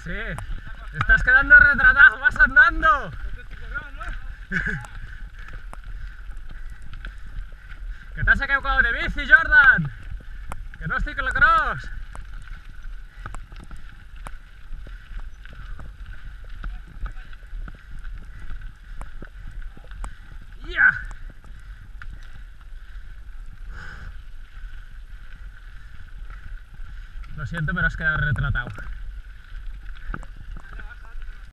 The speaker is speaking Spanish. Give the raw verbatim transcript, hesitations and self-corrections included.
Sí, te estás quedando retratado, vas andando. Que t'has equivocat de bici, Jordan! Que no és ciclocross! ¡Ya! Lo siento, pero has quedado retratado.